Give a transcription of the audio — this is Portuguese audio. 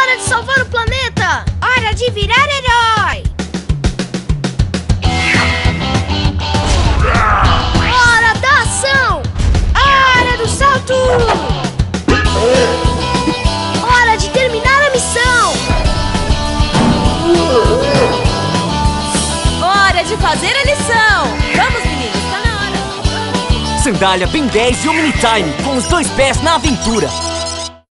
Hora de salvar o planeta! Hora de virar herói! Hora da ação! Hora do salto! Hora de terminar a missão! Hora de fazer a lição! Vamos, meninos, tá na hora! Sandália, Ben 10 e Omnitime, com os dois pés na aventura.